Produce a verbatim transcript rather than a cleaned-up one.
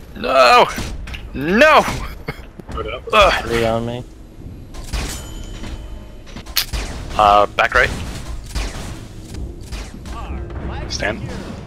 No! No! Ugh. Three on me. Uh, back right. Stand.